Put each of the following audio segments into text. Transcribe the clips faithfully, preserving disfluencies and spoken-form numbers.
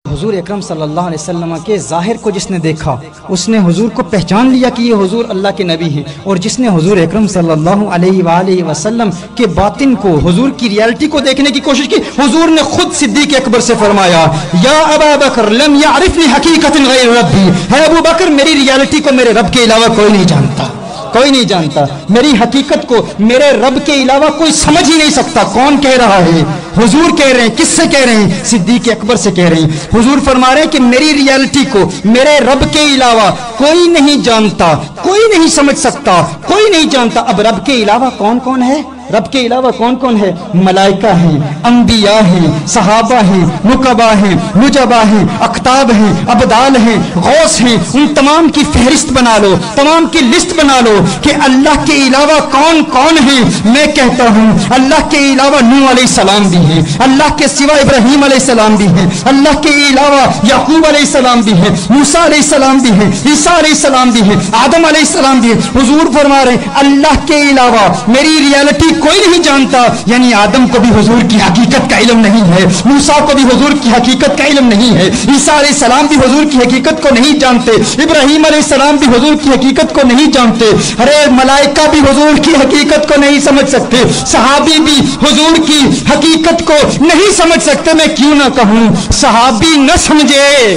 حضور اکرم صلی اللہ علیہ وسلم کے ظاہر کو جس نے دیکھا اس نے حضور کو پہچان لیا کہ یہ حضور اللہ کے نبی ہیں، اور جس نے حضور اکرم صلی اللہ علیہ وآلہ وسلم کے باطن کو، حضور کی ریالٹی کو دیکھنے کی کوشش کی، حضور نے خود صدیق اکبر سے فرمایا یا ابا بکر لم یعرفنی حقیقت غیر ربی، ہے ابو بکر میری ریالٹی کو میرے رب کے علاوہ کوئی نہیں جانتا، کوئی نہیں جانتا میری حقیقت کو میرے رب کے علاوہ کوئی سمجھ ہی نہیں سکتا۔ کون کہہ رہا ہے؟ حضور کہہ رہے ہیں۔ کس سے کہہ رہے ہیں؟ صدیق اکبر سے کہہ رہے ہیں۔ حضور فرما رہے ہیں کہ میری ریالٹی کو میرے رب کے علاوہ کوئی نہیں جانتا، کوئی نہیں سمجھ سکتا، کوئی نہیں جانتا۔ اب رب کے علاوہ کون کون ہے؟ رب کے علاوہ کون کون ہے؟ ملائکہ ہیں، انبیاء ہیں، صحابہ ہیں، نقبا ہیں، نجبا ہیں، اقطاب ہیں، ابدال ہیں، غوث ہیں۔ ان تمام کی فہرست بنا لو، تمام کی لسٹ بنا لو کہ اللہ کے علاوہ کون کون ہیں۔ میں کہتا ہوں اللہ کے علاوہ نوح علیہ السلام بھی ہیں، اللہ کے سوا ابراہیم علیہ السلام بھی ہیں، اللہ کے علاوہ یعقوب علیہ السلام بھی ہیں، موسیٰ علیہ السلام بھی ہیں، عیسیٰ علیہ السلام بھی ہیں، آدم علیہ السلام بھی ہیں۔ حضور فرما رہے ہیں اللہ کے علاوہ میری ریالٹی کوئی نہیں جانتا، یعنی آدم کو بھی حضور کی حقیقت کا علم نہیں ہے، موسیٰ کو بھی حضور کی حقیقت کا علم نہیں ہے، عیسیٰ علیہ السلام بھی حضور کی حقیقت کو نہیں جانتے، ابراہیم علیہ السلام بھی حضور کی حقیقت کو نہیں جانتے، ارے ملائکہ بھی حضور کی حقیقت کو نہیں سمجھ سکتے، صحابی بھی حضور کی حقیقت کو نہیں سمجھ سکتے۔ میں کیوں نہ کہوں صحابی نہ سمجھے،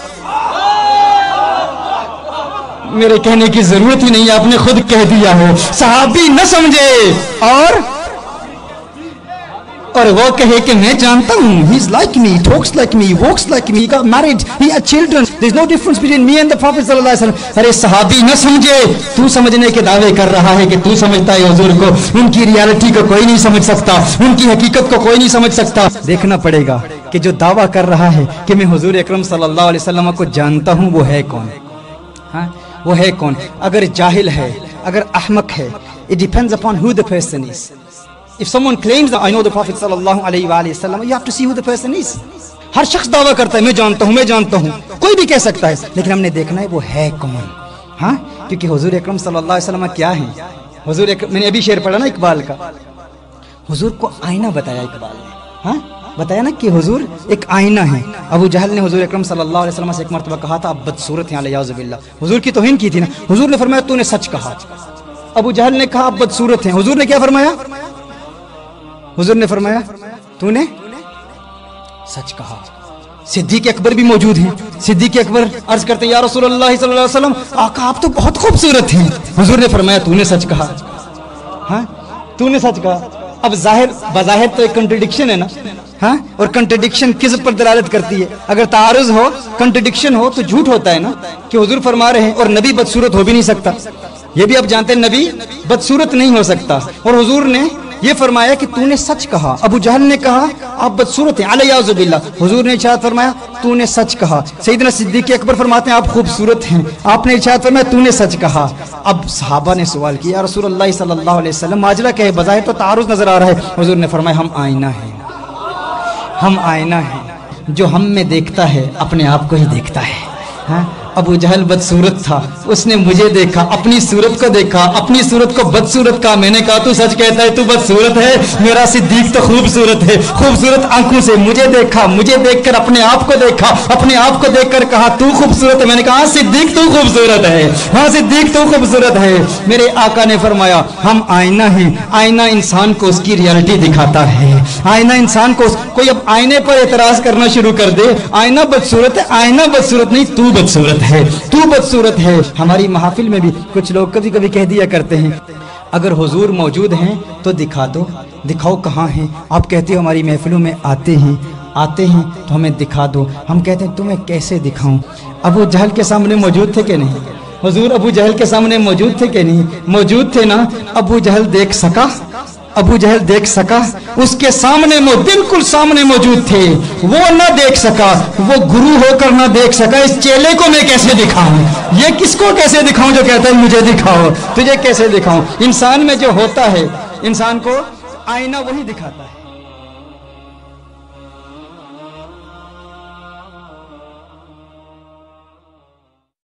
میرے کہنے کی ضرورت ہی نہیں ہے، آپ نے خود کہہ دیا ہے، صحابی نہ سمجھے اور اور وہ کہے کہ میں جانتا ہوں he is like me, talks like me, walks like me, he got married, he had children, there is no difference between me and the Prophet صلی اللہ علیہ وسلم۔ ارے صحابی نہ سمجھے، تو سمجھنے کے دعوے کر رہا ہے کہ تو سمجھتا ہے حضور کو، ان کی ریالٹی کو کوئی نہیں سمجھ سکتا، ان کی حقیقت کو کوئی نہیں سمجھ سکتا۔ دیکھنا پڑے گا کہ جو دعویٰ کر رہا ہے کہ میں حضور اکرم صلی اللہ علیہ وسلم کو جانتا ہوں وہ ہے کون؟ ہاں وہ ہے کون؟ اگر جاہل ہے، اگر احمق ہے، it depends upon who the person is. If someone claims that I know the Prophet sallallahu alayhi wa sallam, you have to see who the person is. ہر شخص دعویٰ کرتا ہے میں جانتا ہوں میں جانتا ہوں، کوئی بھی کہہ سکتا ہے، لیکن ہم نے دیکھنا ہے وہ ہے کون۔ ہاں کیونکہ حضور اکرم صلی اللہ علیہ وسلم کیا ہیں؟ حضور اکرم، میں نے ابھی شعر پڑھا نا اقبال کا، حضور کو آئینہ بتایا اقبال نے، ہاں بتایا نا کہ حضور ایک آئینہ ہے۔ ابو جہل نے حضور اکرم صلی اللہ علیہ وسلم سے ایک مرتبہ کہا تھا آپ بدصورت ہیں علیہ باللہ، حضور کی توہین کی تھی نا، حضور نے فرمایا تو نے سچ کہا۔ ابو جہل نے کہا آپ بدصورت ہیں، حضور نے کیا فرمایا؟ حضور نے فرمایا تو نے سچ کہا۔ صدیق اکبر بھی موجود ہیں، صدیق اکبر عرض کرتے ہیں یا رسول اللہ صلی اللہ علیہ وسلم آقا آپ تو بہت خوبصورت ہیں، حضور نے فرمایا تو نے سچ کہا۔ ہاں تو نے سچ کہا۔ اب ظاہر بظاہر تو ایک کنٹرڈکشن ہے نا، ہاں اور کنٹرڈکشن کس پر دلالت کرتی ہے؟ اگر تعارض ہو، کنٹرڈکشن ہو تو جھوٹ ہوتا ہے نا، کہ حضور فرما رہے ہیں اور نبی بدصورت ہو بھی نہیں سکتا، یہ بھی آپ جانتے ہیں نبی بدصورت نہیں ہو سکتا، اور حضور نے یہ فرمایا کہ تو نے سچ کہا۔ ابو جہل نے کہا آپ بدصورت ہیں علیہ باللہ، حضور نے ارشاد فرمایا تو نے سچ کہا۔ سیدنا صدیق اکبر فرماتے ہیں آپ خوبصورت ہیں، آپ نے ارشاد فرمایا تو نے سچ کہا۔ اب صحابہ نے سوال کیا یا رسول اللہ صلی اللہ علیہ وسلم ماجرا کہے، بظاہر تو تعارض نظر آ رہا ہے، حضور نے فرمایا ہم آئینہ ہیں، ہم آئینہ ہیں، جو ہم میں دیکھتا ہے اپنے آپ کو ہی دیکھتا ہے۔ ہاں ابو جہل بدصورت تھا، اس نے مجھے دیکھا، اپنی صورت کو دیکھا، اپنی صورت کو بدصورت کہا، میں نے کہا تو سچ کہتا ہے تو بدصورت ہے، میرا صدیق تو خوبصورت ہے، خوبصورت آنکھوں سے مجھے دیکھا، مجھے دیکھ کر اپنے آپ کو دیکھا، اپنے آپ کو دیکھ کر کہا تو خوبصورت ہے، میں نے کہا صدیق تو خوبصورت ہے، ہاں صدیق تو خوبصورت ہے۔ میرے آقا نے فرمایا ہم آئینہ ہیں، آئینہ انسان کو اس کی ریالٹی دکھاتا ہے، آئینہ انسان کو، کوئی اب آئینے پر اعتراض کرنا شروع کر دے آئینہ بدصورت ہے، آئینہ بدصورت نہیں تو بدصورت ہے، تو بدصورت ہے۔ ہماری محافل میں بھی کچھ لوگ کبھی کبھی کہہ دیا کرتے ہیں اگر حضور موجود ہیں تو دکھا دو، دکھاؤ کہاں ہیں؟ آپ کہتے ہو ہماری محفلوں میں آتے ہیں آتے ہیں تو ہمیں دکھا دو، ہم کہتے ہیں تمہیں کیسے دکھاؤں؟ ابو جہل کے سامنے موجود تھے کہ نہیں؟ حضور ابو جہل کے سامنے موجود تھے کہ نہیں؟ موجود تھے نا۔ ابو جہل دیکھ سکا؟ ابو جہل دیکھ سکا؟ اس کے سامنے بالکل سامنے موجود تھے، وہ نہ دیکھ سکا، وہ گرو ہو کر نہ دیکھ سکا، اس چیلے کو میں کیسے دکھاؤں؟ یہ کس کو کیسے دکھاؤں جو کہتا ہے مجھے دکھاؤ؟ تجھے کیسے دکھاؤں؟ انسان میں جو ہوتا ہے انسان کو آئینہ وہی دکھاتا ہے۔